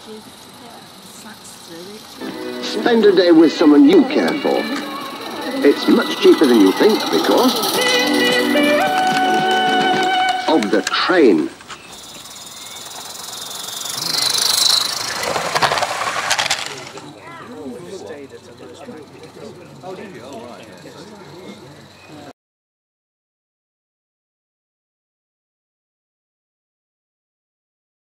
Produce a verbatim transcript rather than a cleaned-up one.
Spend a day with someone you care for. It's much cheaper than you think because of the train.